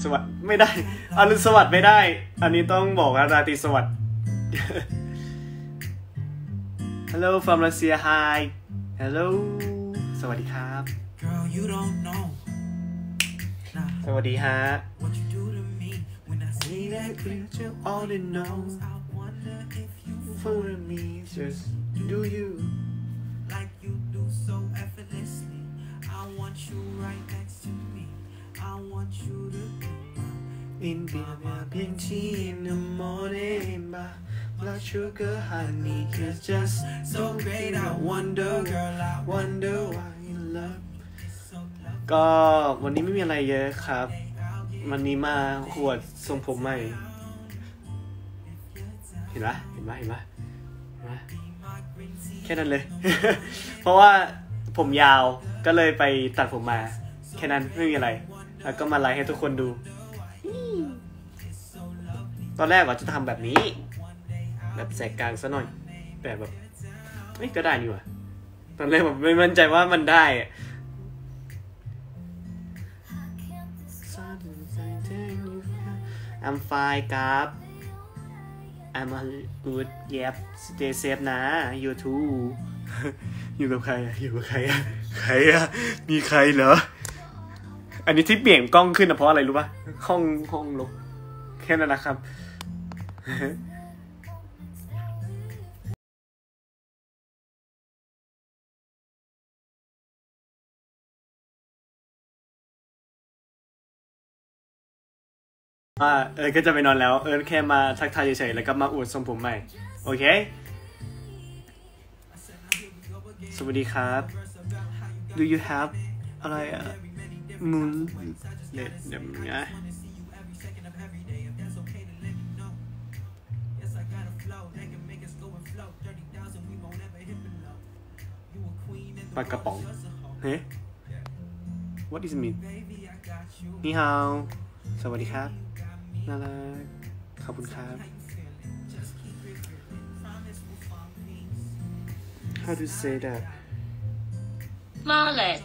สวัสดิ์ไม่ได้อรุณสวัสดิ์ไม่ได้อันนี้ต้องบอกว่าราตรีสวัสดิ์ Hello from Russia Hi Hello สวัสดีครับ Girl, you don't know. สวัสดีฮะ What you do to me when I see that you all the knows I wonder if you for me just do you like you do so effortlessly. I want you right next to me. I want you to be in being tea in the morning but blood sugar honey is just so great. I wonder, girl, I wonder why you love so love. ก็วันนี้ไม่มีอะไรเยอะครับวันนี้มาขวดทรงผมใหม่เห็นปะแค่นั้นเลย เพราะว่าผมยาวก็เลยไปตัดผมมาแค่นั้นไม่มีอะไรแล้วก็มาไลฟ์ให้ทุกคนดูตอนแรกว่าจะทำแบบนี้แบบแสกกลางซะหน่อยแต่แบบก็ได้นี่หว่าตอนแรกแบบไม่มั่นใจว่ามันได้I'm fine ครับ I'm a good yep stay safe นะ you too อยู่กับใครมีใครเหรออันนี้ที่เปลี่ยนกล้องขึ้นนะเพราะอะไรรู้ป่ะห้องลกแค่นั้นนะครับ ก็จะไปนอนแล้วแค่มาทักทายเฉยๆแล้วก็มาอวดทรงผมใหม่โอเคสวัสดีครับ Do you have อะไรmoon เดี๋ยวนะปากกระป๋องเฮ้ What is it mean นี่ฮาวสวัสดีครับน่ารักขอบคุณครับ How to say that Marlet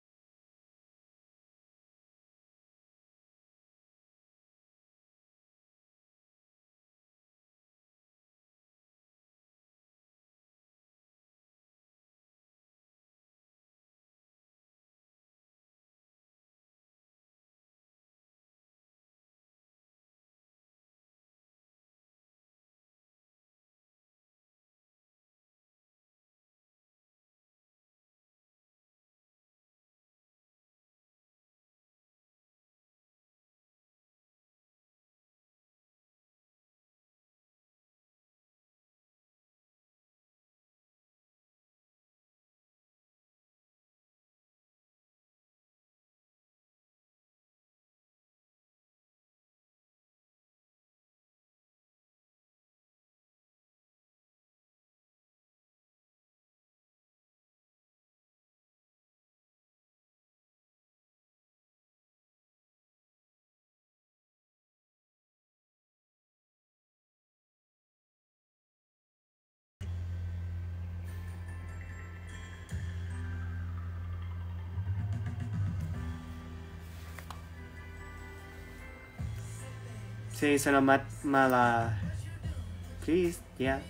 Say Salamat Mala please yeah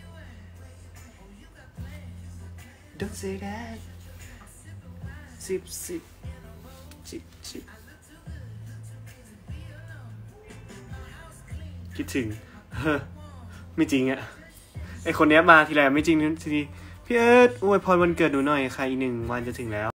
Don't say that Sipคิดถึงไม่จริงอะไอคนนี้มาทีไรไม่จริงทีนี้พี่เอิร์ธอวยพรวันเกิดหนูหน่อยค่ะอีก1 วันจะถึงแล้ว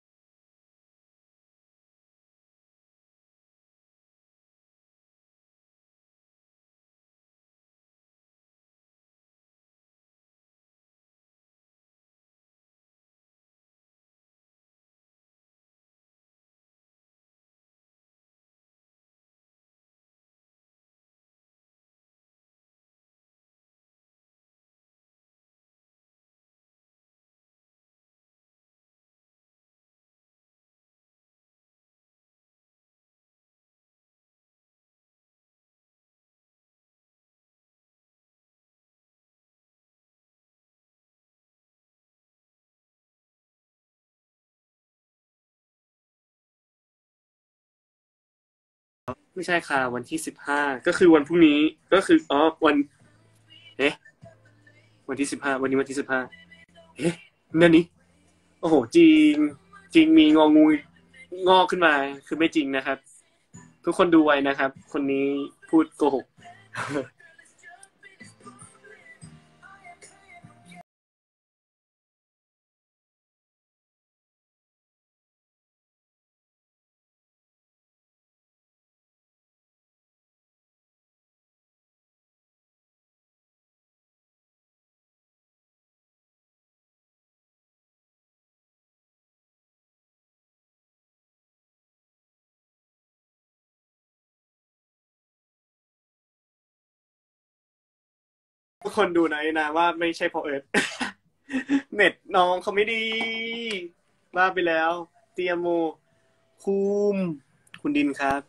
ไม่ใช่ค่ะวันที่15ก็คือวันพรุ่งนี้ก็คือวันเอ๊ะวันที่15วันนี้วันที่15เอ๊ะนั่นนี่โอ้โหจริงจริงมีงองูงอกขึ้นมาคือไม่จริงนะครับทุกคนดูไว้นะครับคนนี้พูดโกหกทุกคนดูนะว่าไม่ใช่เพราะเอิร์ธเน็ตน้องเขาไม่ดีบ้าไปแล้วเตรียมโมคุมคุณดินครับ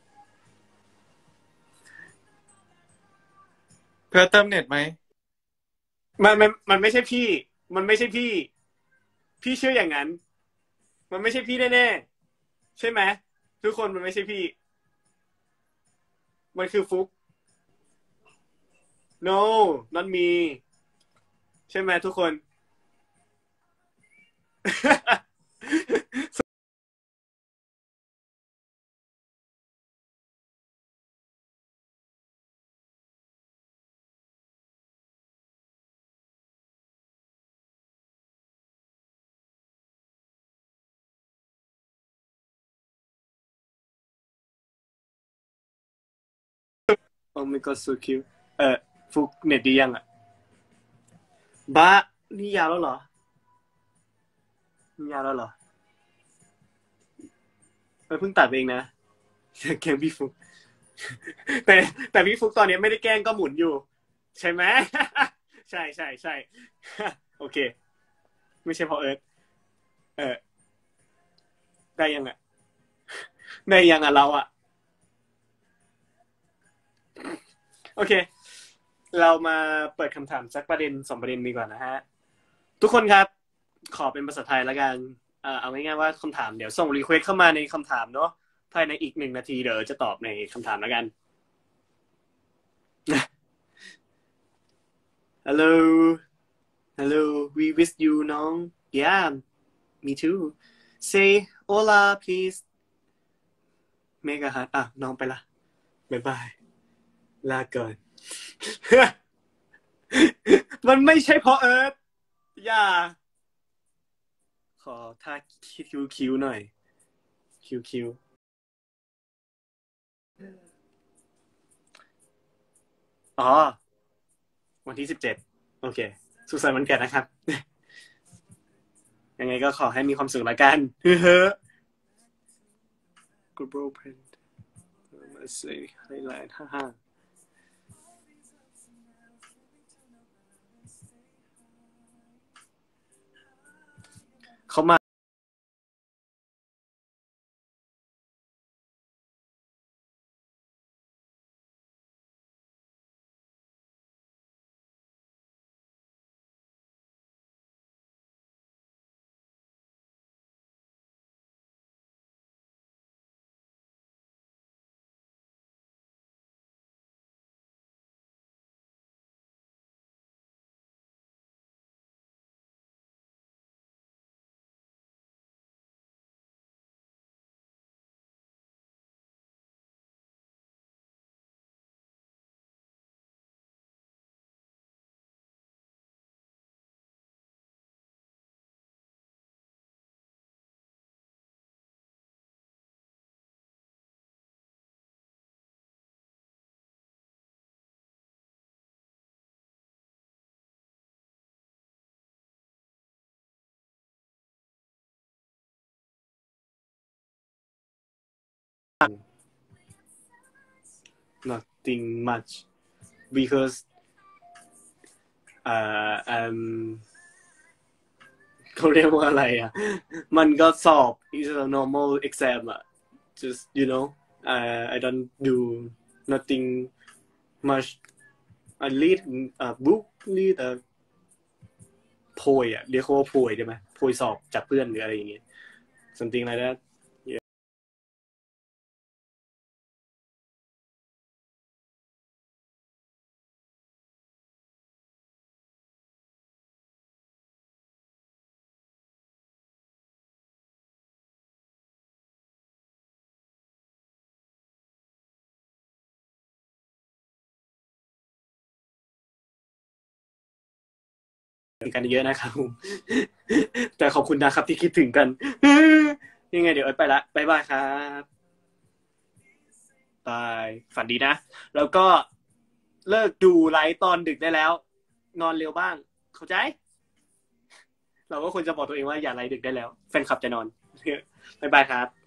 เพื่อเติมเน็ตไหมมันไม่ใช่พี่มันไม่ใช่พี่พี่เชื่ออย่างนั้นมันไม่ใช่พี่แน่ๆใช่ไหมทุกคนมันไม่ใช่พี่มันคือฟุก no not me ใช่ไหมทุกคน oh my god so cute ฟุกเน็ตดียังอ่ะบ้านี่ยาวแล้วเหรอนี่ยาวแล้วเหรอเพิ่งตัดเองนะแกล้งพี่ฟุกแต่แต่พี่ฟุกตอนนี้ไม่ได้แกล้งก็หมุนอยู่ใช่ไหมใช่ใช่ใช่โอเคไม่ใช่เพราะเอิร์ธเออได้ยังอ่ะได้ยังอ่ะเราอ่ะโอเคเรามาเปิดคำถามสักประเด็น2ประเด็นดีกว่านะฮะทุกคนครับขอเป็นภาษาไทยแล้วกันเอาง่ายๆว่าคำถามเดี๋ยวส่งรีเควสเข้ามาในคำถามเนาะภายในอีก1 นาทีเดี๋ยวจะตอบในคำถามแล้วกัน hello hello we miss you น้อง yeah me too say hola please make a heart น้องไปละบ๊ายบายลาก่อน มันไม่ใช่เพราะเอิร์ธอย่าขอท่าคิวหน่อยคิวอ๋อวันที่17โอเคสุขสันต์วันเกิดนะครับยังไงก็ขอให้มีความสุขละกันเฮ้อ global print มาใส่ไฮไลท์ฮ่าเขามาnothing much because เขาเรียกว่าอะไรอ่ะมันก็สอบ is a normal exam อ่ะ just you know I don't do nothing much I read a book read a โพยอ่ะเรียกว่าโพยได้ไหมโพยสอบจากเพื่อนหรืออะไรอย่างเงี้ย something like that กันเยอะนะครับ แต่ขอบคุณนะครับที่คิดถึงกัน ยังไงเดี๋ยวเอิร์ธไปละบ๊ายบายครับบายฝันดีนะ แล้วก็เลิกดูไลฟ์ตอนดึกได้แล้ว นอนเร็วบ้าง เข้าใจ เราก็ควรจะบอกตัวเองว่าอย่าไลฟ์ดึกได้แล้ว แฟนคลับจะนอน บ๊ายบายครับ